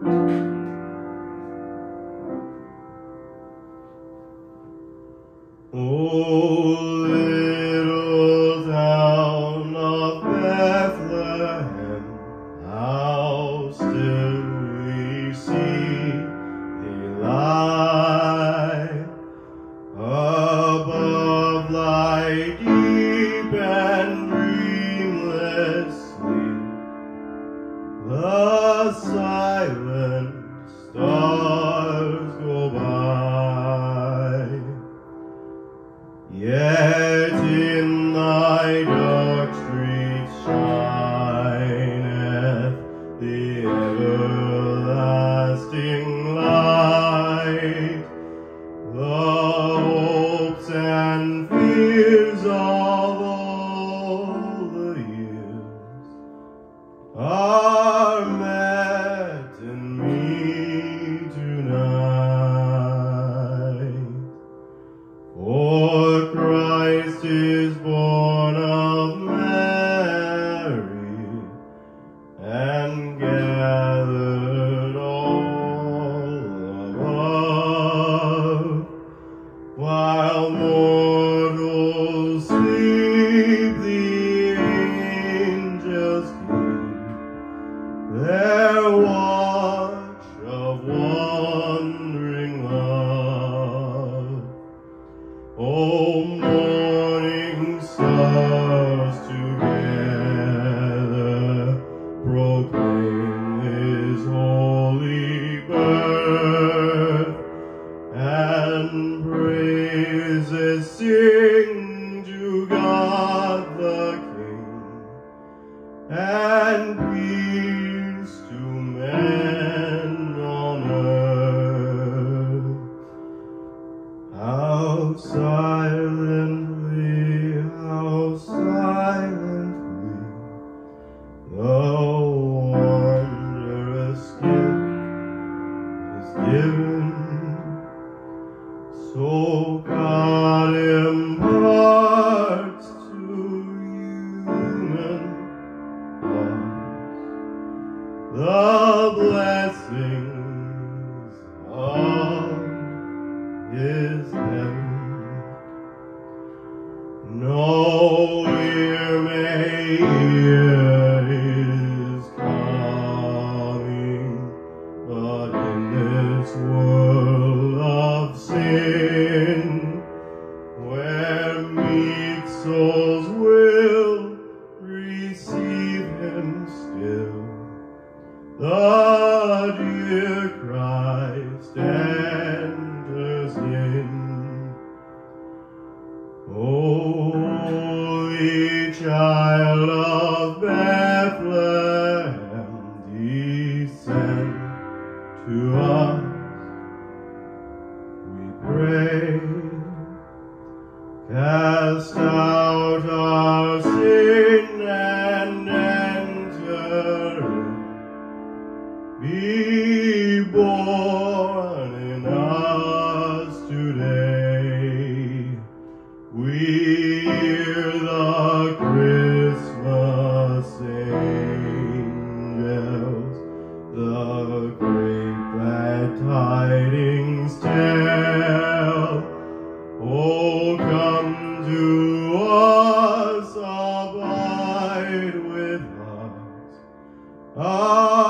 O little town of Bethlehem, how still we see thee lie above thy deep and dreamless sleep. The silent stars go by, yet in thy dark streets shineth the everlasting light. The hopes and fears of all the years are met in me tonight. For Christ is born of Mary, and gathered all above, while mortals sleep, the angels keep their watch of wondering love. O morning stars together proclaim his holy birth, and praises sing to God the King, and peace to men on earth. How silently the wondrous gift is given. So God imparts to human hearts the blessings of his heaven. No ear may hear his coming, but in this world of sin, where meek souls will receive him still, the dear Christ enters in. Holy Child of Bethlehem, descend to us, we pray. Cast out our sin and enter in. Be born in us today. We hear the Christmas angels, the great glad tidings tell. Oh, come to us, abide with us.